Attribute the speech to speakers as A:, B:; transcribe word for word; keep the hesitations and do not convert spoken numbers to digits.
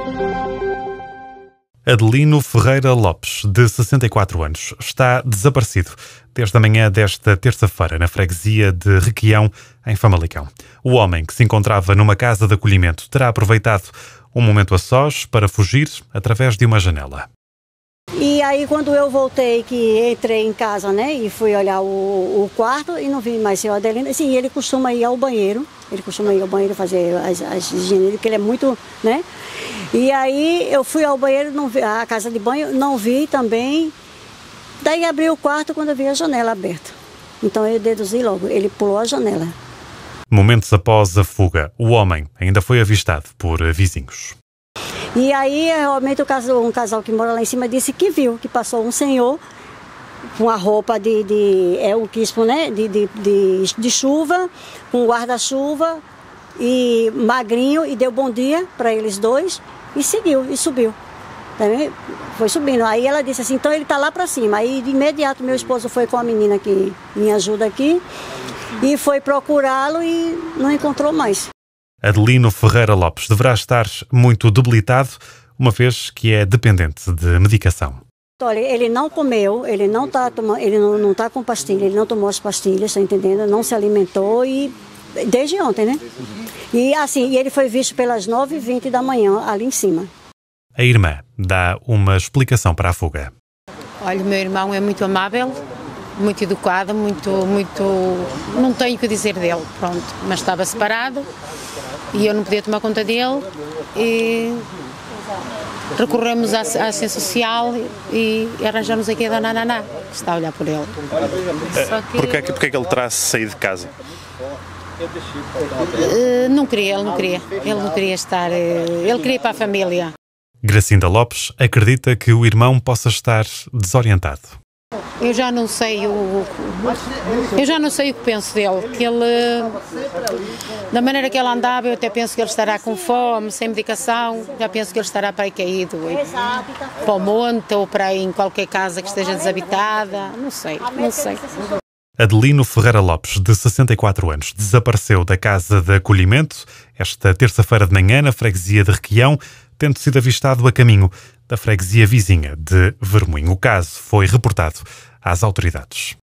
A: Adelino Ferreira Lopes, de sessenta e quatro anos, está desaparecido desde a manhã desta terça-feira na freguesia de Requião, em Famalicão. O homem, que se encontrava numa casa de acolhimento, terá aproveitado um momento a sós para fugir através de uma janela.
B: E aí, quando eu voltei, que entrei em casa, né, e fui olhar o, o quarto e não vi mais o senhor Adelino. Sim, ele costuma ir ao banheiro, ele costuma ir ao banheiro fazer as, as higiene, porque ele é muito, né? E aí eu fui ao banheiro, não vi, a casa de banho, não vi também. Daí abri o quarto quando eu vi a janela aberta. Então eu deduzi logo, ele pulou a janela.
A: Momentos após a fuga, o homem ainda foi avistado por vizinhos.
B: E aí, realmente, um casal que mora lá em cima disse que viu, que passou um senhor com a roupa de, de é um quispo, né, de, de, de, de chuva, com guarda-chuva e magrinho, e deu bom dia para eles dois e seguiu, e subiu. Foi subindo. Aí ela disse assim, então ele está lá para cima. Aí, de imediato, meu esposo foi com a menina que me ajuda aqui e foi procurá-lo e não encontrou mais.
A: Adelino Ferreira Lopes deverá estar muito debilitado, uma vez que é dependente de medicação.
B: Olha, ele não comeu, ele não está tomando, ele não, não tá com pastilha, ele não tomou as pastilhas, está entendendo? Não se alimentou e desde ontem, né? E assim, e ele foi visto pelas nove e vinte da manhã ali em cima.
A: A irmã dá uma explicação para a fuga.
C: Olha, o meu irmão é muito amável, muito educado, muito, muito, não tenho o que dizer dele, pronto, mas estava separado. E eu não podia tomar conta dele e recorremos à, à Assistência Social e arranjamos aqui a Dona Naná, que está a olhar por ele.
D: Só que... Porquê, porquê que ele terá saído de casa?
C: Uh, não queria, ele não queria. Ele não queria estar... Uh, ele queria ir para a família.
A: Gracinda Lopes acredita que o irmão possa estar desorientado.
C: Eu já não sei o eu já não sei o que penso dele, que ele, da maneira que ele andava, eu até penso que ele estará com fome, sem medicação, já penso que ele estará para aí caído, para o monte ou para aí em qualquer casa que esteja desabitada, não sei, não sei.
A: Adelino Ferreira Lopes, de sessenta e quatro anos, desapareceu da casa de acolhimento esta terça-feira de manhã na freguesia de Requião, tendo sido avistado a caminho da freguesia vizinha de Vermoinho. O caso foi reportado às autoridades.